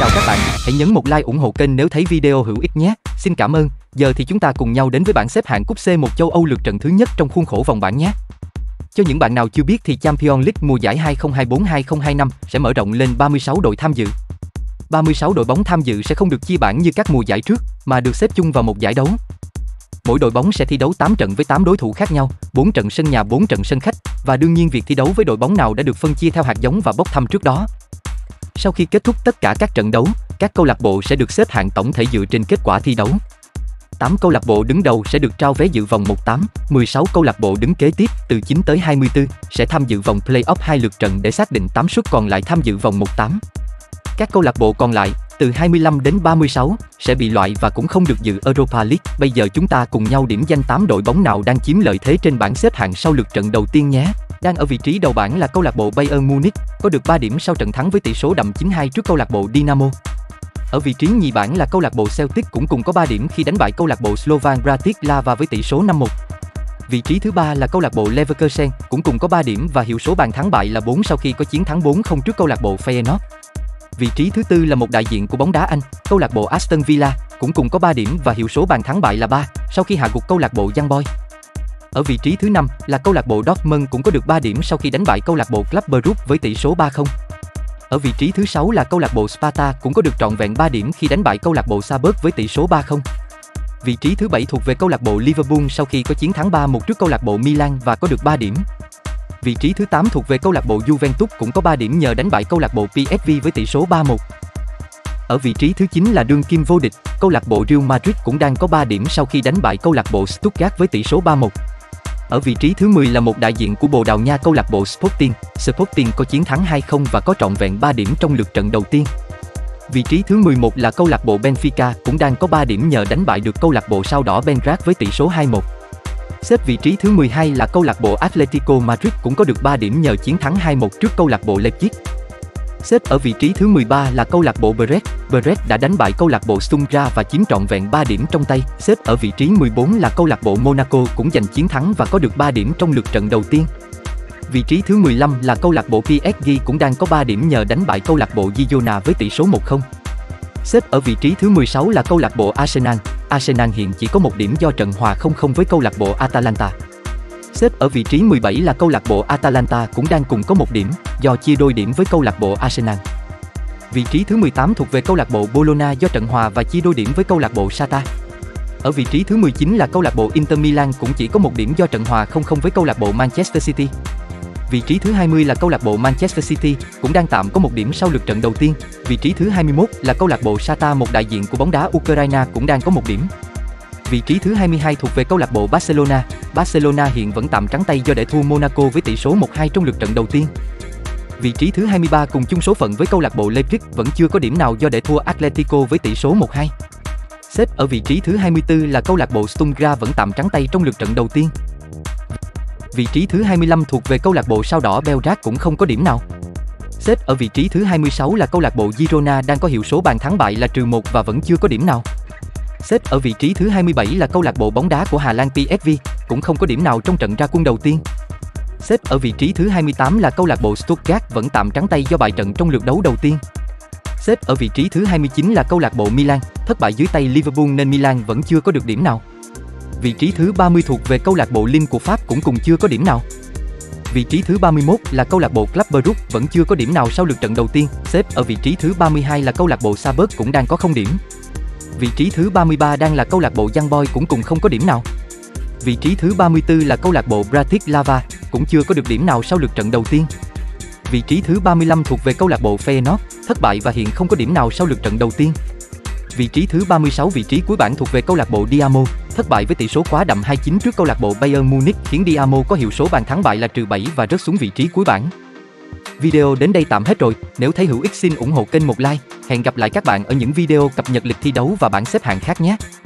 Chào các bạn, hãy nhấn một like ủng hộ kênh nếu thấy video hữu ích nhé. Xin cảm ơn. Giờ thì chúng ta cùng nhau đến với bảng xếp hạng cúp C1 châu Âu lượt trận thứ nhất trong khuôn khổ vòng bảng nhé. Cho những bạn nào chưa biết thì Champions League mùa giải 2024-2025 sẽ mở rộng lên 36 đội tham dự. 36 đội bóng tham dự sẽ không được chia bảng như các mùa giải trước, mà được xếp chung vào một giải đấu. Mỗi đội bóng sẽ thi đấu 8 trận với 8 đối thủ khác nhau, 4 trận sân nhà 4 trận sân khách, và đương nhiên việc thi đấu với đội bóng nào đã được phân chia theo hạt giống và bốc thăm trước đó. Sau khi kết thúc tất cả các trận đấu, các câu lạc bộ sẽ được xếp hạng tổng thể dựa trên kết quả thi đấu. 8 câu lạc bộ đứng đầu sẽ được trao vé dự vòng 1/8, 16 câu lạc bộ đứng kế tiếp từ 9 tới 24 sẽ tham dự vòng play-off 2 lượt trận để xác định 8 suất còn lại tham dự vòng 1/8. Các câu lạc bộ còn lại, từ 25 đến 36, sẽ bị loại và cũng không được dự Europa League. Bây giờ chúng ta cùng nhau điểm danh 8 đội bóng nào đang chiếm lợi thế trên bảng xếp hạng sau lượt trận đầu tiên nhé. Đang ở vị trí đầu bảng là câu lạc bộ Bayern Munich, có được 3 điểm sau trận thắng với tỷ số đậm 9-2 trước câu lạc bộ Dynamo. Ở vị trí nhì bảng là câu lạc bộ Celtic cũng cùng có 3 điểm khi đánh bại câu lạc bộ Slovan Bratislava với tỷ số 5-1. Vị trí thứ ba là câu lạc bộ Leverkusen, cũng cùng có 3 điểm và hiệu số bàn thắng bại là 4 sau khi có chiến thắng 4-0 trước câu lạc bộ Feyenoord. Vị trí thứ tư là một đại diện của bóng đá Anh, câu lạc bộ Aston Villa, cũng cùng có 3 điểm và hiệu số bàn thắng bại là 3 sau khi hạ gục câu lạc bộ Young Boys. Ở vị trí thứ 5 là câu lạc bộ Dortmund cũng có được 3 điểm sau khi đánh bại câu lạc bộ Club Brugge với tỷ số 3-0. Ở vị trí thứ 6 là câu lạc bộ Sparta cũng có được trọn vẹn 3 điểm khi đánh bại câu lạc bộ Salzburg với tỷ số 3-0. Vị trí thứ 7 thuộc về câu lạc bộ Liverpool sau khi có chiến thắng 3-1 trước câu lạc bộ Milan và có được 3 điểm. Vị trí thứ 8 thuộc về câu lạc bộ Juventus cũng có 3 điểm nhờ đánh bại câu lạc bộ PSV với tỷ số 3-1. Ở vị trí thứ 9 là đương kim vô địch, câu lạc bộ Real Madrid cũng đang có 3 điểm sau khi đánh bại câu lạc bộ Stuttgart với tỷ số 3-1. Ở vị trí thứ 10 là một đại diện của Bồ Đào Nha, câu lạc bộ Sporting. Sporting có chiến thắng 2-0 và có trọn vẹn 3 điểm trong lượt trận đầu tiên. Vị trí thứ 11 là câu lạc bộ Benfica cũng đang có 3 điểm nhờ đánh bại được câu lạc bộ Sao Đỏ Belgrade với tỷ số 2-1. Xếp vị trí thứ 12 là câu lạc bộ Atletico Madrid cũng có được 3 điểm nhờ chiến thắng 2-1 trước câu lạc bộ Leipzig. Xếp ở vị trí thứ 13 là câu lạc bộ Brest. Brest đã đánh bại câu lạc bộ Sturm Graz và chiếm trọn vẹn 3 điểm trong tay. Xếp ở vị trí 14 là câu lạc bộ Monaco cũng giành chiến thắng và có được 3 điểm trong lượt trận đầu tiên. Vị trí thứ 15 là câu lạc bộ PSG cũng đang có 3 điểm nhờ đánh bại câu lạc bộ Girona với tỷ số 1-0. Xếp ở vị trí thứ 16 là câu lạc bộ Arsenal. Arsenal hiện chỉ có 1 điểm do trận hòa 0-0 với câu lạc bộ Atalanta. Xếp ở vị trí 17 là câu lạc bộ Atalanta cũng đang cùng có 1 điểm do chia đôi điểm với câu lạc bộ Arsenal. Vị trí thứ 18 thuộc về câu lạc bộ Bologna do trận hòa và chia đôi điểm với câu lạc bộ Shakhtar. Ở vị trí thứ 19 là câu lạc bộ Inter Milan cũng chỉ có 1 điểm do trận hòa 0-0 với câu lạc bộ Manchester City. Vị trí thứ 20 là câu lạc bộ Manchester City cũng đang tạm có 1 điểm sau lượt trận đầu tiên. Vị trí thứ 21 là câu lạc bộ Shakhtar, một đại diện của bóng đá Ukraine cũng đang có 1 điểm. Vị trí thứ 22 thuộc về câu lạc bộ Barcelona. Barcelona hiện vẫn tạm trắng tay do để thua Monaco với tỷ số 1-2 trong lượt trận đầu tiên. Vị trí thứ 23 cùng chung số phận với câu lạc bộ Leipzig vẫn chưa có điểm nào do để thua Atletico với tỷ số 1-2. Xếp ở vị trí thứ 24 là câu lạc bộ Sturm Graz vẫn tạm trắng tay trong lượt trận đầu tiên. Vị trí thứ 25 thuộc về câu lạc bộ Sao Đỏ Belgrade cũng không có điểm nào. Xếp ở vị trí thứ 26 là câu lạc bộ Girona đang có hiệu số bàn thắng bại là -1 và vẫn chưa có điểm nào. Xếp ở vị trí thứ 27 là câu lạc bộ bóng đá của Hà Lan PSV, cũng không có điểm nào trong trận ra quân đầu tiên. Xếp ở vị trí thứ 28 là câu lạc bộ Stuttgart vẫn tạm trắng tay do bại trận trong lượt đấu đầu tiên. Xếp ở vị trí thứ 29 là câu lạc bộ Milan, thất bại dưới tay Liverpool nên Milan vẫn chưa có được điểm nào. Vị trí thứ 30 thuộc về câu lạc bộ Lille của Pháp cũng cùng chưa có điểm nào. Vị trí thứ 31 là câu lạc bộ Club Brugge vẫn chưa có điểm nào sau lượt trận đầu tiên. Xếp ở vị trí thứ 32 là câu lạc bộ Salzburg cũng đang có 0 điểm. Vị trí thứ 33 đang là câu lạc bộ Young Boys cũng cùng không có điểm nào. Vị trí thứ 34 là câu lạc bộ Bratislava cũng chưa có được điểm nào sau lượt trận đầu tiên. Vị trí thứ 35 thuộc về câu lạc bộ Feyenoord, thất bại và hiện không có điểm nào sau lượt trận đầu tiên. Vị trí thứ 36, vị trí cuối bảng thuộc về câu lạc bộ Dynamo, thất bại với tỷ số quá đậm 2-9 trước câu lạc bộ Bayern Munich khiến Dynamo có hiệu số bàn thắng bại là -7 và rớt xuống vị trí cuối bảng. Video đến đây tạm hết rồi, nếu thấy hữu ích xin ủng hộ kênh một like. Hẹn gặp lại các bạn ở những video cập nhật lịch thi đấu và bảng xếp hạng khác nhé.